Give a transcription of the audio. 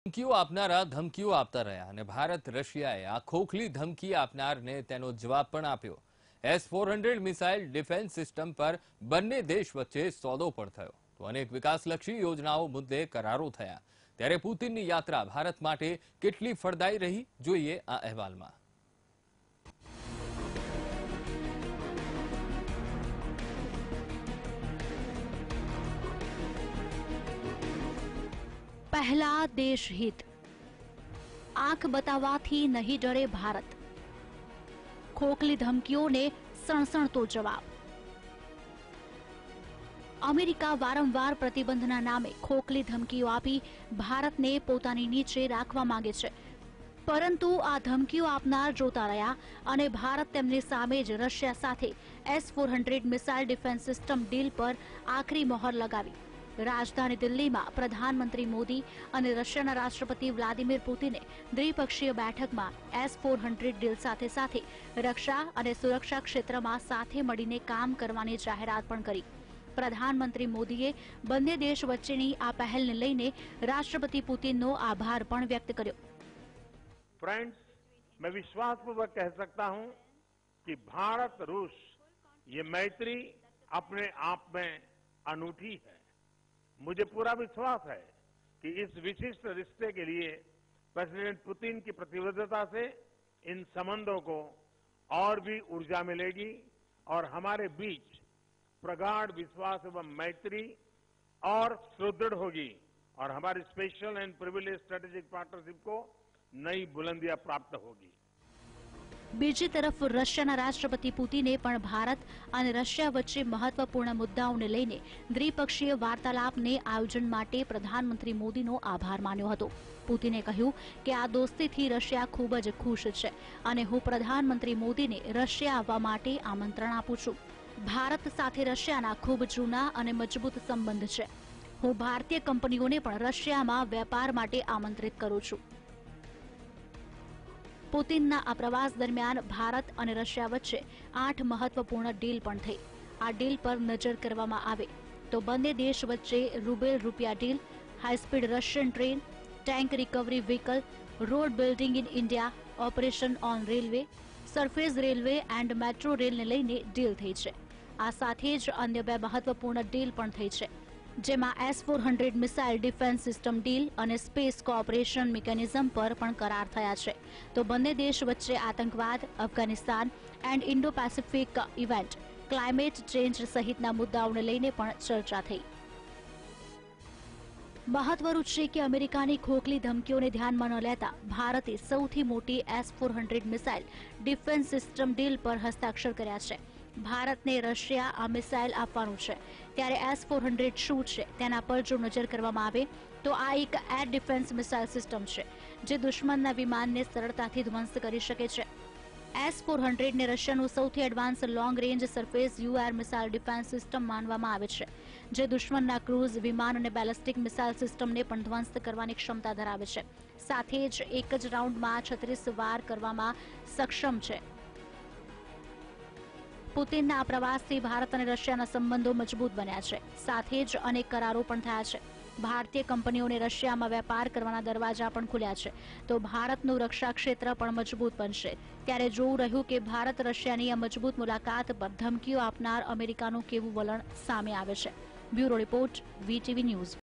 ધમકીઓ આપનારા ધમકીઓ આપતા રહ્યા અને ભારત રશિયાએ આ ખોખલી ધમકી આપનારને તેનો જવાબ પણ આપ્યો। S-400 મિસાઇલ ડિફેન્સ સિસ્ટમ પર બંને દેશ વચ્ચે સોદો પણ થયો તો અનેક વિકાસલક્ષી યોજનાઓ મુદ્દે કરારો થયા। ત્યારે પુતિનની યાત્રા ભારત માટે કેટલી ફળદાયી રહી, જોઈએ આ અહેવાલમાં। पहला देश हित, आंख बतावाथी नहीं डरे भारत, खोखली धमकीओने सणसणतो जवाब। अमेरिका वारंवार प्रतिबंधना नामे खोखली धमकीओ आपी भारतने पोतानी नीचे राखवा मांगे छे, परंतु आ धमकीओ आपनार जोता रह्या अने भारत तेमनी सामे ज रशिया साथे S-400 missile defence system deal पर आखरी मोहर लगावी। राजधानी दिल्ली में प्रधानमंत्री मोदी और रशियाना राष्ट्रपति व्लादिमीर पुतिने द्विपक्षीय बैठक में S-400 डील साथे साथे रक्षा और सुरक्षा क्षेत्र में साथे मळीने काम करवानी जाहेरात पण करी। प्रधानमंत्री मोदीए बंने देश वच्चेनी आ पहलने लईने राष्ट्रपति पुतिननो आभार पण व्यक्त कर्यो। फ्रेंड्स, मैं विश्वासपूर्वक कह सकता हूं कि भारत रूस ये मैत्री अपने आप में अनूठी है। मुझे पूरा विश्वास है कि इस विशिष्ट रिश्ते के लिए प्रेसिडेंट पुतिन की प्रतिबद्धता से इन संबंधों को और भी ऊर्जा मिलेगी और हमारे बीच प्रगाढ़ विश्वास एवं मैत्री और सुदृढ़ होगी और हमारी special and privilege strategic partnership को नई बुलंदियां प्राप्त होगी। बीजी तरफ रशियाना राष्ट्रपति पुतिने पण भारत और रशिया वच्चे महत्वपूर्ण मुद्दाओने लईने द्विपक्षीय वार्तालापने आयोजन माटे प्रधानमंत्री मोदीनो आभार मान्यो हतो। पुतिने कह्युं के आ दोस्तीथी रशिया खूब ज खुश छे अने हूँ प्रधानमंत्री मोदीने रशिया आववा माटे आमंत्रण आपुं छुं। भारत साथे रशियाना खूब जूना अने मजबूत संबंध छे। हूँ भारतीय कंपनीओने पण रशियामां वेपार माटे आमंत्रित करूं छुं। पुतिनना आ प्रवास दरमियान भारत और रशिया वच्चे 8 महत्वपूर्ण डील पण थई। आ डील पर नजर करवामां आवे तो बंने देश वच्चे रूबेल रूपिया deal, high speed Russian train, tank recovery vehicle, road building in India, operation on railway, surface railway and metro rail ने लईने डील थई छे। आ साथे ज अन्य 2 महत्वपूर्ण डील पण थई छे, जेमां S-400 missile defence system deal और स्पेस कोऑपरेशन मेकेनिज्म पर पण करार थया छे। तो बंने देश वच्चे आतंकवाद, Afghanistan and Indo Pacific event, climate change सहितना मुद्दाओने लईने पण चर्चा थई। महत्वनुं छे के अमेरिकानी खोखली धमकीओने ध्यानमां न लेता भारते सौथी मोटी S-400 missile defence system deal पर हस्ताक्षर कर्या छे। भारतने रशिया आ मिसाइल आपवानुं छे, त्यारे S-400 शुं छे तेना पर जो नजर करवामां आवे तो आ एक एयर डिफेन्स मिसाइल सिस्टम छे जे दुश्मनना विमानने सरळताथी ध्वंस करी शके छे। S-400 ने रशियानुं सौथी advance long range surface air missile defence system मानवामां आवे छे, जे दुश्मनना क्रूज विमान अने बेलिस्टिक मिसाइल सिस्टमने पण ध्वंस करवानी क्षमता धरावे छे। साथे ज एक ज राउंडमां 36 वार करवामां सक्षम छे। पुतिनना आ प्रवासथी भारत और रशियाना संबंधो मजबूत बन्या छे। साथे ज अनेक करारो पण थया छे। भारतीय कंपनीओने रशियामां वेपार करवाना दरवाजा पण खुल्या छे तो भारतनुं रक्षा क्षेत्र पण मजबूत बनशे। त्यारे जोवुं रह्युं के भारत रशियानी आ मजबूत मुलाकात पर धमकीओ आपनार अमेरिकानुं केवुं वलण सामे आवे छे। Bureau report, VTV news.